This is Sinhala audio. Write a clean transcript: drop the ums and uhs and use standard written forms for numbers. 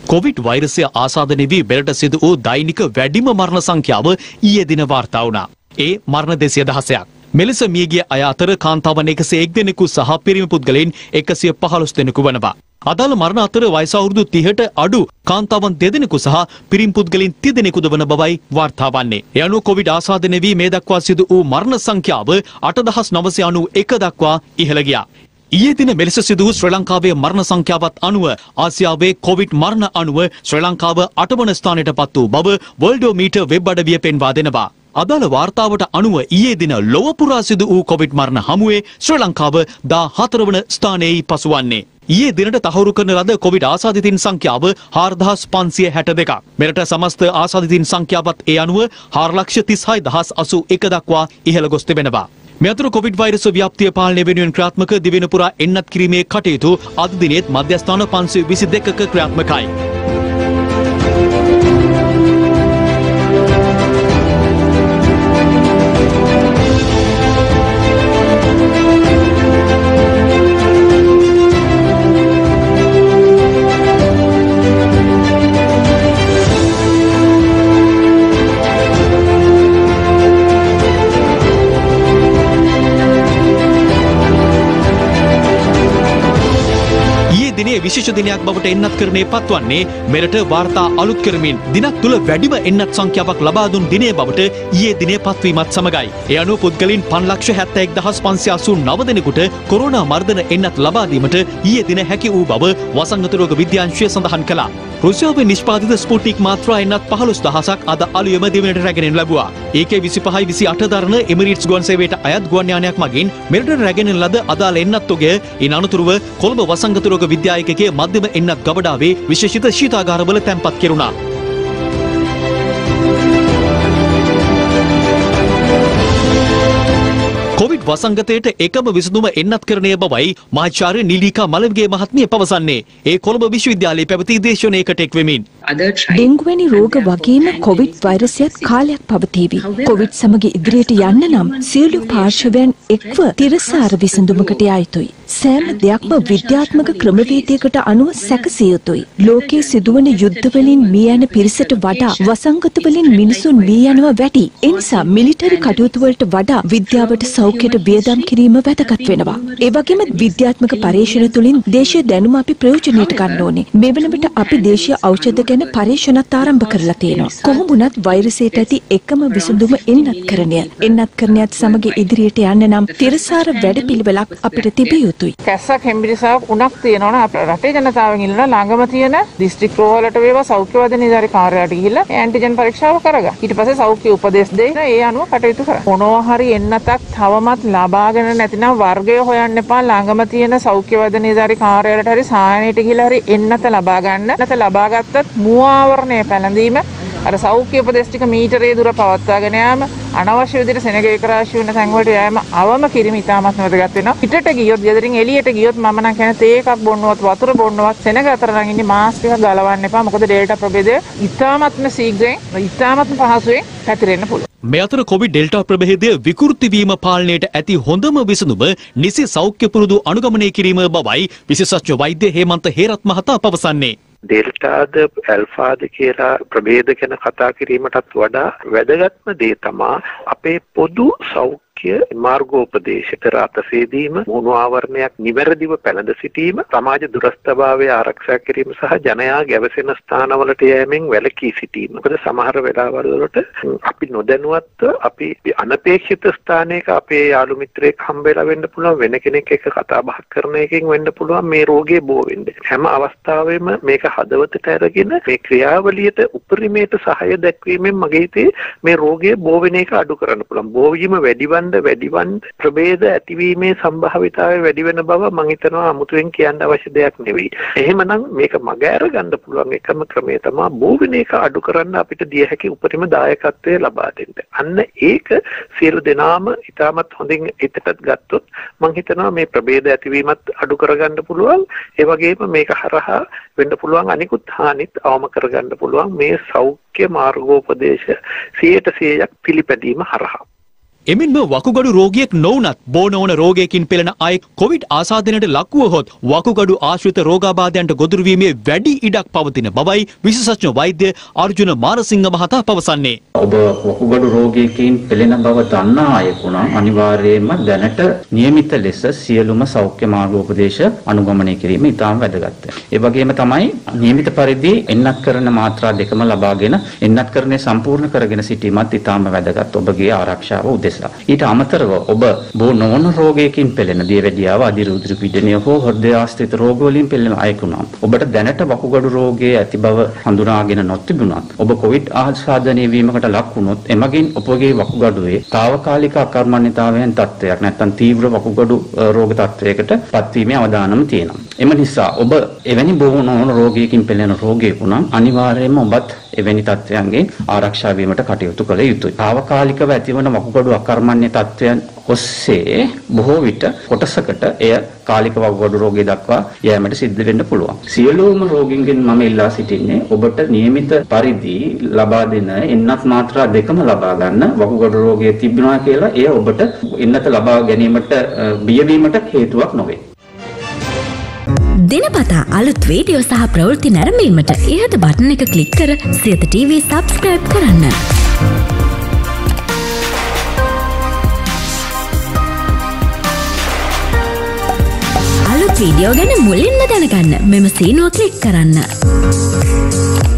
කොවිඩ් වෛරසය ආසාදනය වී මෙරට සිදු වූ දෛනික වැඩිම මරණ සංඛ්‍යාව ඊයේ දින වාර්තා වුණා. ඒ මරණ 216ක්. මෙලෙස මියගිය අය අතර කාන්තාවන් 101 දෙනෙකු සහ පිරිමි පුද්ගලයන් 115 දෙනෙකු වනවා. අදාළ මරණ අතර වයස අවුරුදු 30ට අඩු කාන්තාවන් 2 දෙනෙකු සහ පිරිමි පුද්ගලයන් 30 දෙනෙකුද වන බවයි වාර්තා වන්නේ. ඒ අනුව කොවිඩ් ආසාදනය වී මේ දක්වා සිදු වූ මරණ සංඛ්‍යාව 8991 දක්වා ඉහළ ගියා. ඊයේ දින මෙලෙස සිදු වූ ශ්‍රී ලංකාවේ මරණ සංඛ්‍යාවත් අනුව ආසියාවේ කොවිඩ් මරණ අනුව ශ්‍රී ලංකාව 8 වන ස්ථානයට පත් වූ බව වර්ල්ඩෝමීටර් වෙබ් අඩවිය පෙන්වා දෙනවා. අදාළ වාර්තාවට අනුව ඊයේ දින ලොව පුරා සිදු වූ කොවිඩ් මරණ හමුවේ ශ්‍රී ලංකාව 14 වන ස්ථානයේ පසුවන්නේ. ඊයේ දිනට තහවුරු කරන ලද කොවිඩ් ආසාදිතින් සංඛ්‍යාව 4562ක්. මෙරට සමස්ත ආසාදිතින් සංඛ්‍යාවත් ඒ අනුව 436081 දක්වා ඉහළ ගොස් තිබෙනවා. මේ අතර කොවිඩ් වෛරස් ව්‍යාප්තිය පාලනය වෙනුවෙන් ක්‍රියාත්මක දිවෙන පුරා එන්නත් කිරීමේ කටයුතු අද දිනෙත් මධ්‍යස්ථාන 522ක ක්‍රියාත්මකයි. දිනේ විශේෂ දිනයක් බවට එන්නත් කරන්නේ පත්වන්නේ මෙරට වාර්තා අලුත් කරමින් දිනක් තුල වැඩිම එන්නත් සංඛ්‍යාවක් ලබා දුන් දිනේ බවට ඊයේ දිනේ පත්වීමත් සමගයි. ඒ අනුව පුද්ගලයන් 5,71,589 දෙනෙකුට කොරෝනා මර්ධන එන්නත් ලබා දීමට ඊයේ දින හැකි වූ බව වසංගත රෝග විද්‍යාංශය සඳහන් කළා. රුසියාවේ නිෂ්පාදිත ස්පුට්නික් මාත්‍රා එන්නත් 15000ක් අද අලුයම දිවයිනට රැගෙන ලැබුවා. ඒකේ 25යි 28 දරන එමිරේට්ස් ගුවන් සේවයට අයත් ගුවන් යානයක් මගින් මෙරට රැගෙන ලද අදාළ එන්නත් ඔගය ඉන් අනතුරුව කොළඹ වසංගත රෝග විද්‍යායකගේ මධ්‍යම එන්නත් ගබඩාවේ විශේෂිත ශීතාගාරවල තැන්පත් කෙරුණා. කොවිඩ් වසංගතයට එකම විසඳුම එන්නත් කරණය බවයි මහාචාර්ය නිලීකා මලවිගේ මහත්මිය පවසන්නේ. ඒ කොළඹ විශ්වවිද්‍යාලයේ පැවති දේශනයකට එක් වෙමින් ඩෙන්ගු වැනි රෝග වගේම කොවිඩ් වෛරසයත් කාලයක් පවතීවි. කොවිඩ් සමග ඉදිරියට යන්න නම් සියලු පාර්ශවයන් එක්ව තිරසාර විසඳුමකට යා යුතුයි. සෑම දෙයක්ම විද්‍යාත්මක ක්‍රමවේදයකට අනුව සැකසිය යුතුයි. ලෝකයේ සිදුවන යුද්ධ වලින් මිය යන පිරිසට වඩා වසංගත වලින් මිනිසුන් මිය යනවා වැඩි. ඒ නිසා මිලිටරි කටයුතු වලට වඩා විද්‍යාවට සෞඛ්‍යයට වියදම් කිරීම වැදගත් වෙනවා. ඒ වගේම විද්‍යාත්මක පරීක්ෂණ තුලින් දේශීය දැනුම අපි ප්‍රයෝජනයට ගන්න ඕනේ. මේ වෙන විට අපි දේශීය ඖෂධ ගැන පරීක්ෂණත් ආරම්භ කරලා තියෙනවා. කොහොම වුණත් වෛරසයට ඇති එකම විසඳුම එන්නත්කරණය. එන්නත්කරණයත් සමග ඉදිරියට යන්න නම් තිරසාර වැඩපිළිවෙලක් අපිට තිබිය යුතුයි. කැස්සක් හෙම්බිරිසාවක් උණක් තියෙනවනේ අපේ රටේ ජනතාවෙන් ඉල්ලන ළඟම තියෙන දිස්ත්‍රික් රෝහලට වේවා සෞඛ්‍ය වෛද්‍ය නිලධාරී කාර්යාලයට ගිහිල්ලා ඇන්ටිජන් පරීක්ෂාව කරගන්න. ඊට පස්සේ සෞඛ්‍ය උපදෙස් දෙන්න ඒ අනුව කටයුතු කරන්න. මොනවා හරි එන්නතක් තවමත් ලබාගෙන නැතිනම් වර්ගය හොයන්න එපා. ළඟම තියෙන සෞඛ්‍ය වෛද්‍ය නිලධාරී කාර්යාලයට හරි සායනයට ගිහිල්ලා හරි එන්නත ලබා ගන්න. නැත ලබා ගත්තත් මුව ආවරණය පැළඳීම අර සෞඛ්‍ය උපදෙස් ටික මීටරේ දුර පවත්වාගෙන යාම අනවශ්‍ය විදිහට සෙනග ඒකරාශී වෙන තැන් වලට යෑම අවම කිරීම ඉතාමත් වැදගත් වෙනවා. පිටට ගියොත් ගෙදරින් එළියට ගියොත් මම නම් කියන තේ එකක් බොන්නවත් වතුර බොන්නවත් සෙනග අතර නම් ඉන්නේ මාස්ක් එකක් ගලවන්න එපා. මොකද ඩෙල්ටා ප්‍රභේදය ඉතාමත්ම ශීඝ්‍රයෙන් ඉතාමත්ම පහසුවෙන් පැතිරෙන්න පුළුවන්. මේ අතර කොවිඩ් ඩෙල්ටා ප්‍රභේදය විකෘති වීම පාලනයට ඇති හොඳම විසඳුම නිසි සෞඛ්‍ය පුරුදු අනුගමනය කිරීම බවයි විශේෂඥ වෛද්‍ය හේමන්ත හේරත් මහතා පවසන්නේ. ඩෙල්ටාද ඇල්ෆාද කියලා ප්‍රභේද ගැන කතා කිරීමටත් වඩා වැදගත්ම දේ තමා අපේ පොදු සෞඛ්‍ය මාර්ගෝපදේශ කර අතසේදීම මුණු ආවරණයක් නිවැරදිව පැළඳ සිටීම සමාජ දුරස්ථභාවය ආරක්ෂා කිරීම සහ ජනයා ගැවසෙන ස්ථානවලට යෑමෙන් වැළකී සිටීම. මොකද සමහර වෙලාවල් වලට අපි නොදැනුවත්ව අපි අනපේක්ෂිත ස්ථානයක අපේ යාළු මිත්‍රයෙක් හම්බෙලා වෙන්න පුළුවන්, වෙන කෙනෙක් එක්ක කතා බහ කරන එකෙන් වෙන්න පුළුවන් මේ රෝගේ බෝ වෙන්නේ. හැම අවස්ථාවෙම මේක හදවතට අරගෙන මේ ක්‍රියාවලියට උපරිමයට සහාය දැක්වීමෙන් මගේ හිතේ මේ රෝගය බෝ වෙන එක අඩු කරන්න පුළුවන්. බෝ වීම වැඩිවන්න ප්‍රභේද ඇතිවීමේ සම්භාවිතාවය වැඩි වෙන බව මම හිතනවා අමුතුවෙන් කියන්න අවශ්‍ය දෙයක් නෙවෙයි. එහෙමනම් මේක මග අර ගන්න පුළුවන් එකම ක්‍රමය තමයි බෝ වෙන එක අඩු කරන්න අපිට දිය හැකි උපරිම දායකත්වය ලබා දෙන්න. අන්න ඒක සියලු දෙනාම ඉතාමත් හොඳින් හිතට ගත්තොත් මම හිතනවා මේ ප්‍රභේද ඇතිවීමත් අඩු කරගන්න පුළුවන්. ඒ වගේම මේක හරහා වෙන්න පුළුවන් අනිකුත් හානිත් අවම කරගන්න පුළුවන් මේ සෞඛ්‍ය මාර්ගෝපදේශ 100% පිළිපැදීම හරහා. එමෙන්ම වකුගඩු රෝගියෙක් නොවුනත් බෝන ඕන රෝගයකින් පෙළෙන අය කොවිඩ් ආසාදනයට ලක්වුවහොත් වකුගඩු ආශ්‍රිත රෝගාබාධයන්ට ගොදුරු වීමේ වැඩි ඉඩක් පවතින බවයි විශේෂඥ වෛද්‍ය අර්ජුන මාරසිංහ මහතා පවසන්නේ. ඔබ වකුගඩු රෝගයකින් පෙළෙන බව දන්නා අයෙකු නම් අනිවාර්යයෙන්ම දැනට නියමිත ලෙස සියලුම සෞඛ්‍ය මාර්ගෝපදේශ අනුගමනය කිරීම ඉතාම වැදගත්. ඒ වගේම තමයි නියමිත පරිදි එන්නත් කරන මාත්‍රා දෙකම ලබාගෙන එන්නත්කරණය සම්පූර්ණ කරගෙන සිටීමත් ඉතාම වැදගත් ඔබගේ ආරක්ෂාව උදෙසා. ඊට අමතරව ඔබ බෝ නොවන රෝගයකින් පෙළෙන දියවැඩියාව, අධිරුධිර පීඩනය හෝ හෘදය ආශ්‍රිත රෝග වලින් පෙළෙන අයෙකු නම් ඔබට දැනට වකුගඩු රෝගයේ ඇති බව හඳුනාගෙන නොතිබුණත් ඔබ කොවිඩ් ආසාදනය වීමකට ලක් වුණොත් එමගින් ඔබගේ වකුගඩුවේ తాවකාලික අකර්මණ්‍යතාවයන් තත්ත්වයක් නැත්නම් තීව්‍ර වකුගඩු රෝග තත්ත්වයකට පත්වීමේ අවදානම තියෙනවා. එම නිසා ඔබ එවැනි බෝ නොවන රෝගයකින් පෙළෙන රෝගියෙකු නම් අනිවාර්යයෙන්ම ඔබත් එවැනි තත්ත්වයන්ගෙන් ආරක්ෂා වීමට කටයුතු කළ යුතුයි. తాවකාලිකව ඇතිවන වකුගඩු අකර්මණ්‍ය තත්ත්වයන් ඔස්සේ බොහෝ විට කොටසකට එය කාලික වකුගඩු රෝගය දක්වා යෑමට සිද්ධ වෙන්න පුළුවන්. සියලුම රෝගීන්ගෙන් මම ඉල්ලා සිටින්නේ ඔබට නියමිත පරිදි ලබා දෙන එන්නත් මාත්‍රා දෙකම ලබා ගන්න. වකුගඩු රෝගය තිබුණා කියලා එය ඔබට එන්නත ලබා ගැනීමට බියවීමට හේතුවක් නොවේ. දිනපතා අලුත් වීඩියෝ සහ ප්‍රවෘත්ති නැරඹීමට ඉහත බටන් එක ක්ලික් කර සියත TV subscribe කරන්න. අලුත් වීඩියෝ ගැන මුලින්ම දැනගන්න මෙම සීනුව ක්ලික් කරන්න.